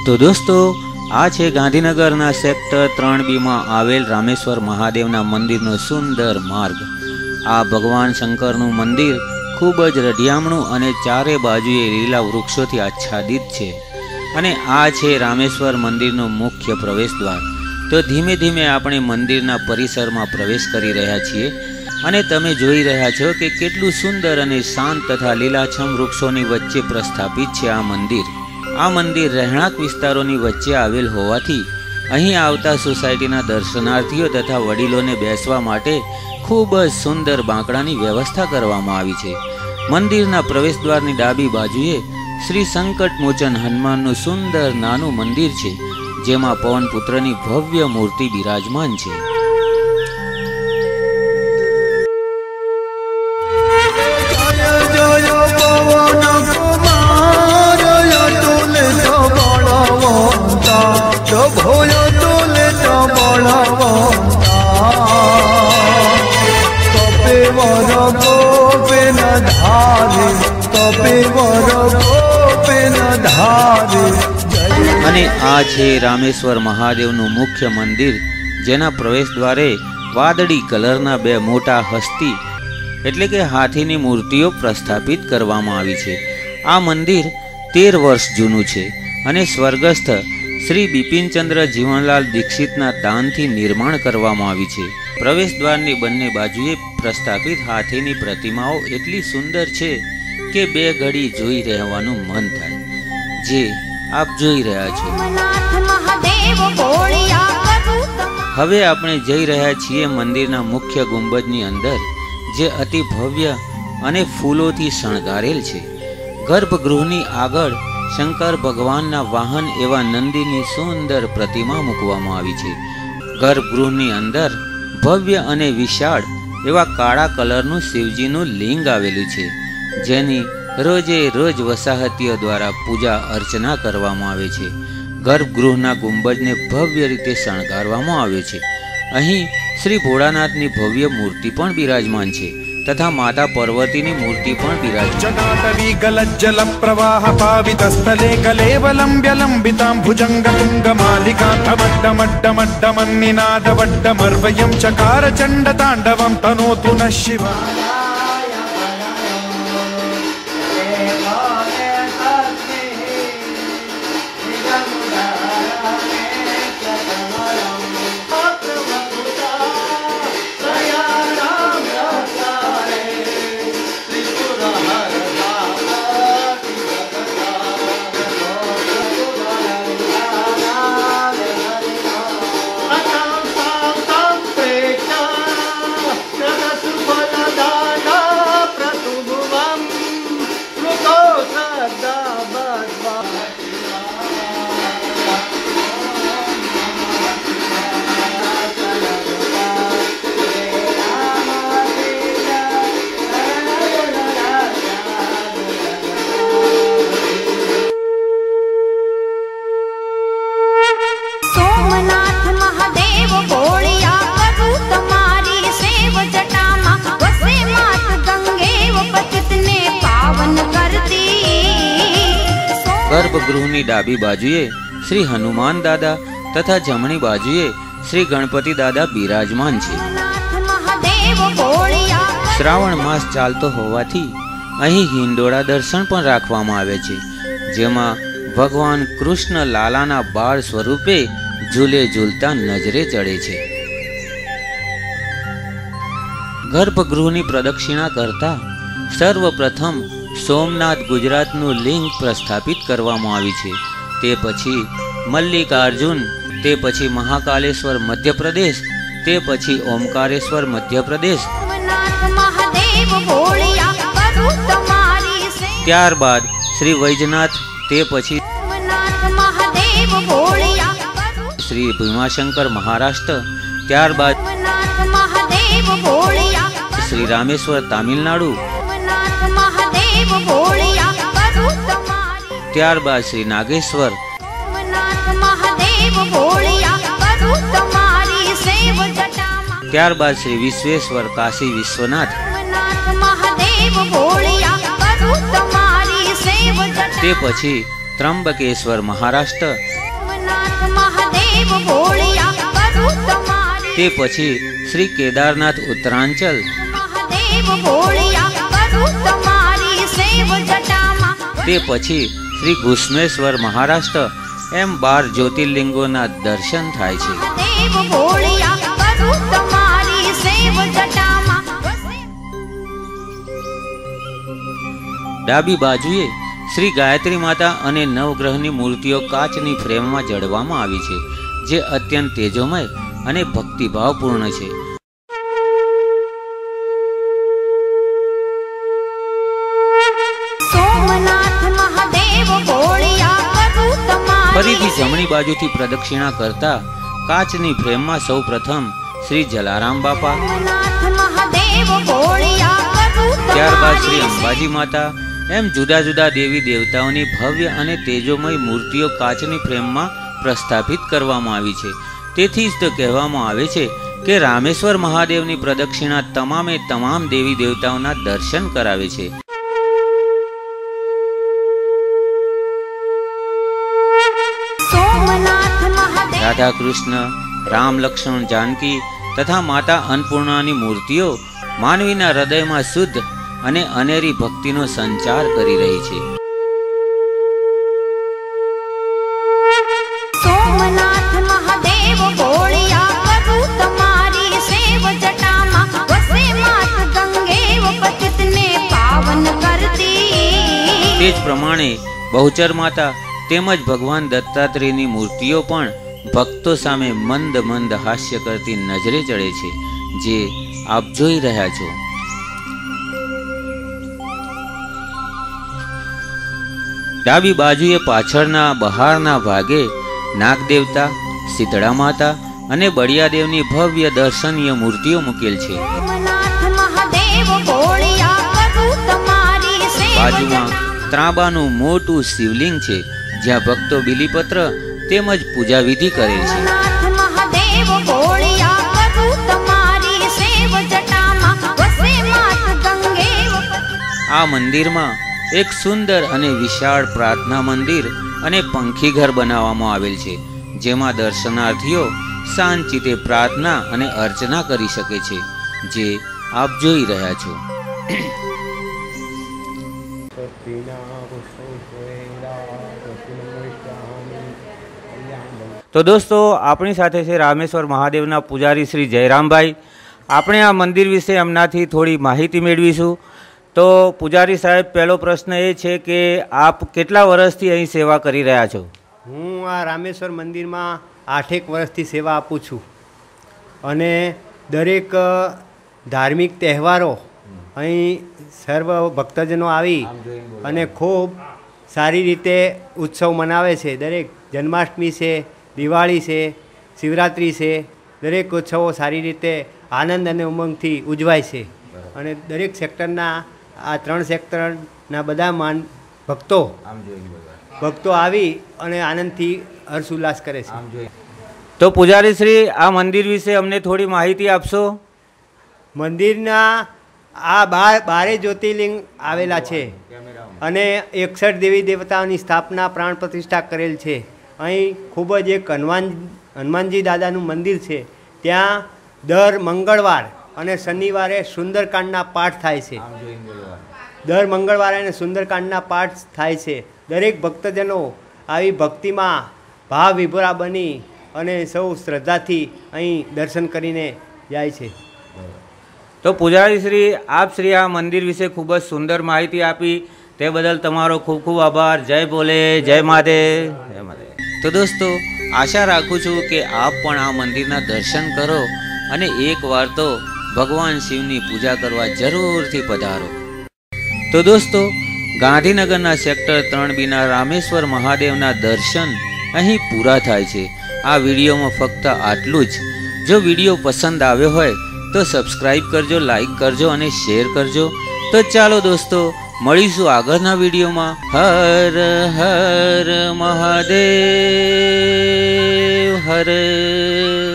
तो दोस्तों आ छे गांधीनगरना सेक्टर 3B में आवेल रामेश्वर महादेवना मंदिरनो सुंदर मार्ग। आ भगवान शंकरनु मंदिर खूब ज रढियामणुं अने चारे बाजुए લીલા વૃક્ષોથી આચ્છાદિત છે અને આ છે રામેશ્વર મંદિરનો મુખ્ય પ્રવેશદ્વાર। તો ધીમે ધીમે આપણે મંદિરના પરિસરમાં પ્રવેશ કરી રહ્યા છીએ અને તમે જોઈ રહ્યા છો કે કેટલું સુંદર અને શાંત તથા લીલાછમ વૃક્ષોની વચ્ચે પ્રસ્થાપિત છે આ મંદિર। આ મંદિર રહેણાંક વિસ્તારોની વચ્ચે આવેલ હોવાથી અહીં આવતા સોસાયટીના દર્શનાર્થીઓ તથા વડીલોને બેસવા માટે ખૂબ જ સુંદર બાંકડાની વ્યવસ્થા કરવામાં આવી છે। મંદિરના પ્રવેશદ્વારની ડાબી બાજુએ શ્રી સંકટમોચન હનુમાનનું સુંદર નાનું મંદિર છે, જેમાં પવનપુત્રની ભવ્ય મૂર્તિ બિરાજમાન છે। અને આ છે રામેશ્વર મહાદેવનું મુખ્ય મંદિર, જેના પ્રવેશ દ્વારે વાદળી કલરના બે મોટા હસ્તી એટલે કે હાથીની મૂર્તિઓ પ્રસ્થાપિત કરવામાં આવી છે। આ મંદિર 13 વર્ષ જૂનું છે અને સ્વર્ગસ્થ શ્રી બિપિનચંદ્ર જીવનલાલ દીક્ષિતના દાનથી નિર્માણ કરવામાં આવી છે। પ્રવેશ દ્વારની બંને બાજુએ પ્રસ્થાપિત હાથીની પ્રતિમાઓ એટલી સુંદર છે કે બે ઘડી જોઈ રહેવાનું મન થાય, જે આપ જોઈ રહ્યા છો। હવે આપણે જઈ રહ્યા છીએ મંદિરના મુખ્ય ગુંબજની અંદર, જે અતિ ભવ્ય અને ફૂલોથી શણગારેલ છે। ગર્ભગૃહની આગળ શંકર ભગવાનના વાહન એવા નંદીની સુંદર પ્રતિમા મૂકવામાં આવી છે। ગર્ભગૃહની અંદર ભવ્ય અને વિશાળ એવા કાળા કલરનું શિવજીનું લિંગ આવેલું છે, જેની રોજે રોજ વસાહતીઓ દ્વારા પૂજા અર્ચના કરવામાં આવે છે। ગર્ભગૃહના ગુંબજને ભવ્ય રીતે શણગારવામાં આવ્યો છે। અહીં શ્રી ભોળાનાથની ભવ્ય મૂર્તિ પણ બિરાજમાન છે તથા માતા પાર્વતીની મૂર્તિ પણ બિરાજમાન ગલજ્જલ પ્રવાહ પાવિતસ્થલે કલેવલંબ્ય લંબિતાં ભુજંગ તુંગ માલિકા ધમડ્ડમડ્ડમડ્ડમન્નિનાદ વડ્ડમર્વયં ચકાર ચંડ તાંડવં તનોતુ ન શિવા। ગર્ભગૃહની ડાબી બાજુએ શ્રી હનુમાન દાદા તથા જમણી બાજુએ શ્રી ગણપતિ દાદા બિરાજમાન છે। શ્રાવણ માસ ચાલતો હોવાથી અહીં હિંડોળા દર્શન પણ રાખવામાં આવે છે, જેમાં ભગવાન કૃષ્ણ લાલાના બાળ સ્વરૂપે ઝૂલે ઝૂલતા નજરે ચડે છે। ગર્ભગૃહની પ્રદક્ષિણા કરતા સર્વપ્રથમ સોમનાથ ગુજરાતનું લિંગ પ્રસ્થાપિત કરવામાં આવી છે। તે પછી મલ્લિકાર્જુન, તે પછી મહાકાલેશ્વર મધ્યપ્રદેશ, તે પછી ઓમકારેશ્વર મધ્યપ્રદેશ, ત્યારબાદ શ્રી વૈજનાથ, તે પછી શ્રી ભીમાશંકર મહારાષ્ટ્ર, ત્યારબાદ શ્રી રામેશ્વર તામિલનાડુ, ત્યારબાદ શ્રી નાગેશ્વર, ત્યારબાદ શ્રી વિશ્વેશ્વર કાશી વિશ્વનાથ, તે પછી ત્રંબકેશ્વર મહારાષ્ટ્ર, મહાદેવ ભોળિયા કરું તમારી તે પછી શ્રી કેદારનાથ ઉત્તરાંચલ, મહાદેવ ભોળિયા કરું તમારી સેવ જટામાં તે પછી શ્રી ઘુસ્મેશ્વર મહારાષ્ટ્ર, એમ 12 જ્યોતિર્લિંગોના દર્શન થાય છે. મહાદેવ ભોળિયા કરું તમારી સેવ જટામાં ડાબી બાજુએ શ્રી ગાયત્રી માતા અને નવગ્રહની મૂર્તિઓ કાચની ફ્રેમમાં જડવામાં આવી છે, જે અત્યંત તેજોમય અને ભક્તિભાવપૂર્ણ છે. સોમનાથ મહાદેવ ભોળિયા કરું તમારી ફરીથી જમણી બાજુથી પ્રદક્ષિણા કરતા કાચની ફ્રેમમાં સૌ પ્રથમ શ્રી જલારામ બાપા, સોમનાથ મહાદેવ ભોળિયા કરું ત્યારબાદ શ્રી તમારી અંબાજી માતા, એમ જુદા જુદા દેવી દેવતાઓની ભવ્ય અને તેજોમય મૂર્તિઓ કાચની ફ્રેમમાં પ્રસ્થાપિત કરવામાં આવી છે. તેથી જ તો કહેવામાં આવે છે કે રામેશ્વર મહાદેવની પ્રદક્ષિણા તમામે તમામ દેવી દેવતાઓના દર્શન કરાવે છે. સોમનાથ મહાદેવ રાધા કૃષ્ણ, રામ લક્ષ્મણ જાનકી તથા માતા અન્નપૂર્ણાની મૂર્તિઓ માનવીના હૃદયમાં શુદ્ધ અને અનેરી ભક્તિનો સંચાર કરી રહી છે. સોમનાથ મહાદેવ ભોળિયા કરું તમારી સેવ જટામાં વસે માત ગંગેવ પતિતને પાવન કરતી તે જ પ્રમાણે બહુચર માતા તેમજ ભગવાન દત્તાત્રેયની મૂર્તિઓ પણ ભક્તો સામે મંદ મંદ હાસ્ય કરતી નજરે ચડે છે, જે આપ જોઈ રહ્યા છો. ડાબી બાજુએ પાછળના બહારના ભાગે નાગદેવતા, શીતળા માતા અને બળિયાદેવની ભવ્ય દર્શનીય મૂર્તિઓ મૂકેલ છે. સોમનાથ મહાદેવ ભોળિયા કરું તમારી સેવ બાજુમાં ત્રાંબાનું મોટું શિવલિંગ છે, જ્યાં ભક્તો બિલીપત્ર તેમજ પૂજા વિધિ કરે છે. સોમનાથ મહાદેવ ભોળિયા કરું તમારી સેવ જટામાં વસે માત ગંગેવ આ મંદિરમાં એક સુંદર અને વિશાળ પ્રાર્થના મંદિર અને પંખી ઘર બનાવવામાં આવેલ છે, જેમાં દર્શનાર્થીઓ શાંતિથી પ્રાર્થના અને અર્ચના કરી શકે છે, જે આપ જોઈ રહ્યા છો. તો દોસ્તો, આપણી સાથે છે રામેશ્વર મહાદેવના પૂજારી શ્રી જયરામભાઈ. આપણે આ મંદિર વિશે એમનાથી થોડી માહિતી મેળવીશું. તો પૂજારી સાહેબ, પહેલો પ્રશ્ન એ છે કે આપ કેટલા વર્ષથી અહીં સેવા કરી રહ્યા છો? હું આ રામેશ્વર મંદિરમાં 8 વર્ષથી સેવા આપું છું અને દરેક ધાર્મિક તહેવારો અહીં સર્વ ભક્તજનો આવી અને ખૂબ સારી રીતે ઉત્સવ મનાવે છે. દરેક જન્માષ્ટમી છે, દિવાળી છે, શિવરાત્રિ છે, દરેક ઉત્સવો સારી રીતે આનંદ અને ઉમંગથી ઉજવાય છે. અને દરેક સેક્ટરના આ 3 સેક્ટરના બધા ભક્તો આવી અને આનંદથી હર્ષ ઉલ્લાસ કરે છે. તો પૂજારી શ્રી, આ મંદિર વિશે અમને થોડી માહિતી આપશો? મંદિરના આ 12 જ્યોતિર્લિંગ આવેલા છે અને 61 દેવી દેવતાઓની સ્થાપના પ્રાણ પ્રતિષ્ઠા કરેલ છે. અહીં ખૂબ જ એક હનુમાનજી દાદાનું મંદિર છે. ત્યાં દર મંગળવાર અને શનિવારે સુંદરકાંડના પાઠ થાય છે. દર મંગળવારે અને સુંદરકાંડના પાઠ થાય છે. દરેક ભક્તજનો આવી ભક્તિમાં ભાવ વિભોરા બની અને સૌ શ્રદ્ધાથી અહીં દર્શન કરીને જાય છે. તો પૂજારી શ્રી, આપ શ્રી આ મંદિર વિશે ખૂબ જ સુંદર માહિતી આપી, તે બદલ તમારો ખૂબ ખૂબ આભાર. જય ભોલે, જય મહાદેવ, જય મહાદેવ. તો દોસ્તો, આશા રાખું છું કે આપ પણ આ મંદિરના દર્શન કરો અને એકવાર તો ભગવાન શિવની પૂજા કરવા જરૂરથી પધારો. તો દોસ્તો, ગાંધીનગરના સેક્ટર 3B રામેશ્વર મહાદેવના દર્શન અહીં પૂરા થાય છે. આ વિડીયોમાં ફક્ત આટલું જ. જો વિડીયો પસંદ આવ્યો હોય તો સબસ્ક્રાઈબ કરજો, લાઈક કરજો અને શેર કરજો. તો ચાલો દોસ્તો, મળીશું આગળના વિડીયોમાં. હર હર મહાદેવ, હર